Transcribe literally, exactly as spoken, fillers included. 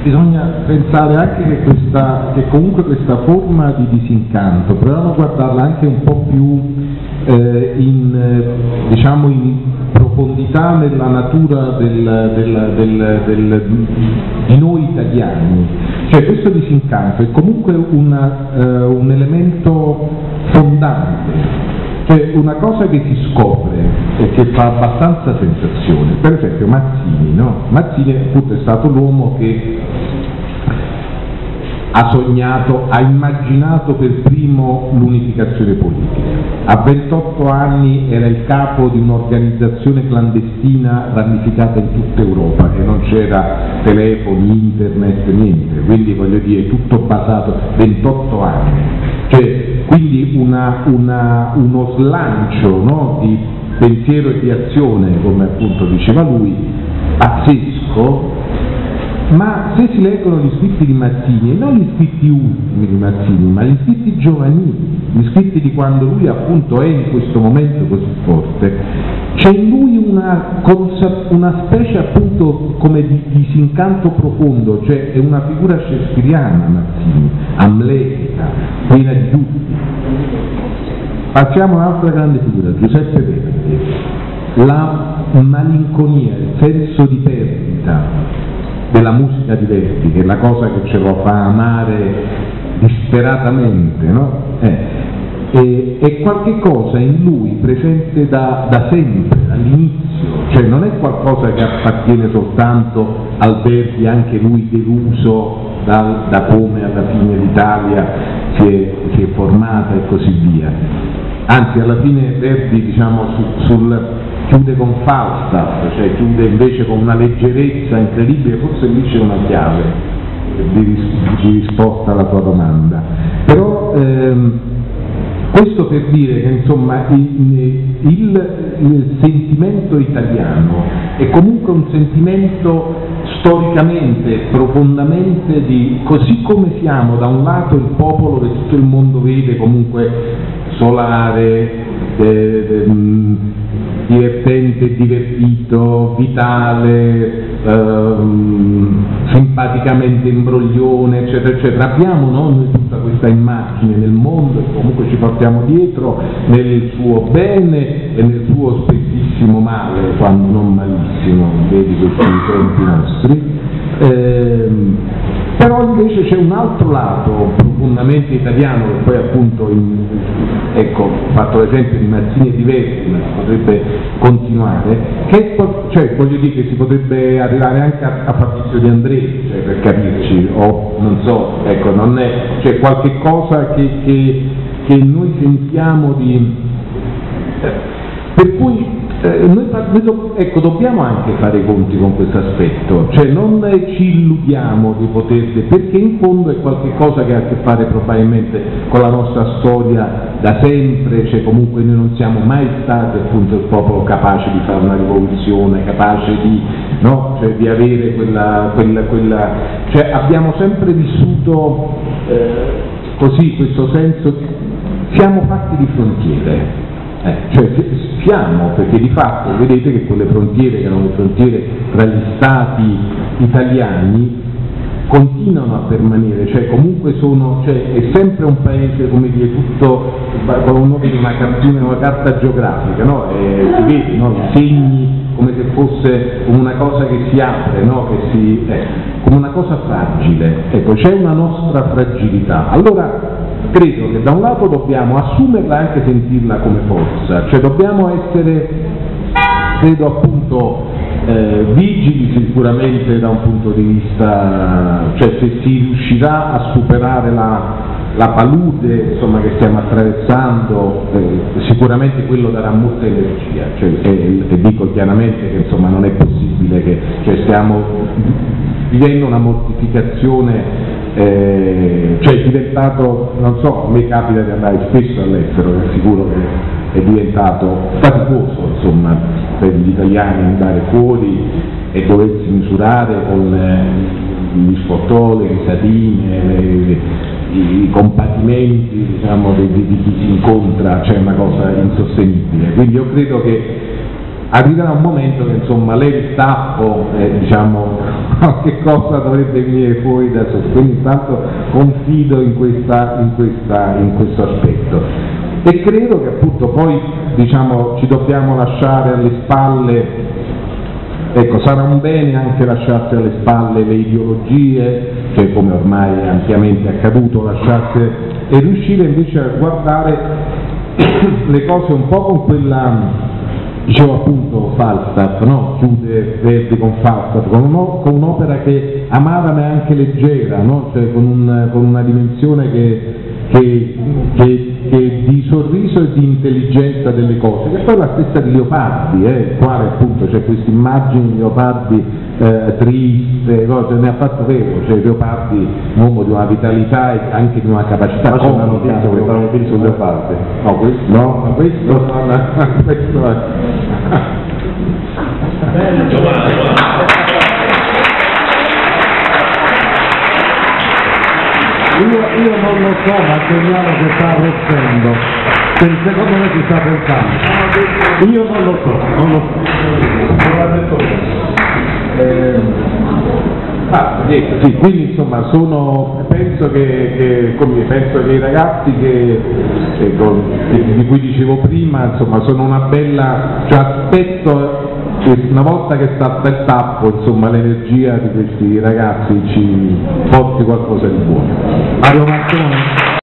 bisogna pensare anche che, questa, che comunque questa forma di disincanto, proviamo a guardarla anche un po' più eh, in, diciamo in profondità nella natura del, del, del, del, di noi italiani, cioè questo disincanto è comunque una, eh, un elemento fondante. Cioè una cosa che si scopre e che fa abbastanza sensazione, per esempio Mazzini, no? Mazzini appunto è stato l'uomo che ha sognato, ha immaginato per primo l'unificazione politica. A ventotto anni era il capo di un'organizzazione clandestina ramificata in tutta Europa e non c'era telefoni, internet, niente, quindi voglio dire tutto basato, ventotto anni. Cioè, quindi una, una, uno slancio, no, di pensiero e di azione, come appunto diceva lui, pazzesco, ma se si leggono gli scritti di Mazzini, e non gli scritti ultimi di Mazzini, ma gli scritti giovanili, gli scritti di quando lui appunto è in questo momento così forte, c'è in lui una, una specie appunto come di disincanto profondo, cioè è una figura shakespeariana Mazzini, amletica, piena di dubbi. Passiamo a un'altra grande figura, Giuseppe Verdi, la malinconia, il senso di perdita della musica di Verdi, che è la cosa che ce lo fa amare disperatamente, no? Eh. E, è qualche cosa in lui presente da, da sempre, all'inizio, cioè non è qualcosa che appartiene soltanto al Verdi, anche lui deluso da, da come alla fine l'Italia si è, si è formata e così via. Anzi, alla fine Verdi, diciamo, su, sul chiude con Falstaff, cioè chiude invece con una leggerezza incredibile, forse lì c'è una chiave di, di risposta alla tua domanda. Però ehm, questo per dire che insomma il, il, il sentimento italiano è comunque un sentimento storicamente, profondamente di, così come siamo da un lato il popolo che tutto il mondo vede comunque solare, eh, eh, divertente, divertito, vitale, ehm, simpaticamente imbroglione, eccetera, eccetera. Abbiamo, no, noi tutta questa immagine nel mondo e comunque ci portiamo dietro nel suo bene e nel suo spessissimo male, quando non malissimo, vedi questi tempi nostri. Ehm, però invece c'è un altro lato profondamente italiano che poi appunto in, ecco, ho fatto l'esempio di Mazzini e di Verdi, ma si potrebbe continuare, che cioè, voglio dire che si potrebbe arrivare anche a, a Fabrizio De André, cioè, per capirci, o non so, ecco, non è, cioè qualche cosa che, che, che noi sentiamo di eh, per cui Eh, noi, noi do, ecco, dobbiamo anche fare i conti con questo aspetto, cioè non eh, ci illudiamo di poter, perché in fondo è qualcosa che ha a che fare probabilmente con la nostra storia da sempre, cioè comunque noi non siamo mai stati appunto il popolo capace di fare una rivoluzione, capace di, no, cioè, di avere quella, quella, quella, cioè abbiamo sempre vissuto eh, così questo senso, siamo fatti di frontiere. Eh, cioè siamo, perché di fatto vedete che quelle frontiere, che erano le frontiere tra gli stati italiani, continuano a permanere, cioè comunque sono, cioè è sempre un paese, come dire, tutto con un nome di una cartina, una carta geografica, no? E si vede, no? I segni come se fosse una cosa che si apre, no? Che si, eh, come una cosa fragile, ecco, c'è una nostra fragilità. Allora credo che da un lato dobbiamo assumerla e anche sentirla come forza, cioè dobbiamo essere, credo appunto, eh, vigili sicuramente da un punto di vista, cioè se si riuscirà a superare la, la palude, insomma, che stiamo attraversando, eh, sicuramente quello darà molta energia, cioè, e, e dico chiaramente che insomma non è possibile che, cioè, stiamo vivendo una mortificazione. Eh, cioè è diventato, non so, a me capita di andare spesso all'estero, è sicuro che è diventato faticoso insomma per gli italiani andare fuori e doversi misurare con eh, gli sfottò, le risatine, le, i compatimenti, diciamo, di, di, di chi si incontra, cioè una cosa insostenibile. Quindi io credo che arriverà un momento che insomma lei il tappo, eh, diciamo, qualche cosa dovrebbe venire fuori da sé, quindi intanto confido in, questa, in, questa, in questo aspetto. E credo che appunto poi, diciamo, ci dobbiamo lasciare alle spalle, ecco, sarà un bene anche lasciarsi alle spalle le ideologie, che come ormai è ampiamente accaduto, lasciarsi, e riuscire invece a guardare le cose un po' con quella, dicevo appunto Falstaff, no? Chiude Verdi con Falstaff, con, uno, con un'opera che amava ma è anche leggera, no? Cioè con, un, con una dimensione che, che, che, che di sorriso e di intelligenza delle cose, che poi è la stessa di Leopardi, eh, il quale appunto c'è questa immagine di Leopardi eh, triste, cose, ne ha fatto vero, cioè Leopardi un uomo di una vitalità e anche di una capacità. Ma c'è una notizia, vuoi fare un film su Leopardi? No, questo no, ma questo non questo è. Io, io non lo so, ma segnalo che sta arrossendo, che secondo me ci sta pensando. Io non lo so, non lo so. Eh, ah, niente, sì, quindi insomma sono, penso che, che, come, penso che i ragazzi che, che, di cui dicevo prima, insomma, sono una bella, cioè aspetto una volta che sta il tappo, insomma, l'energia di questi ragazzi ci porti qualcosa di buono. Mario Martone.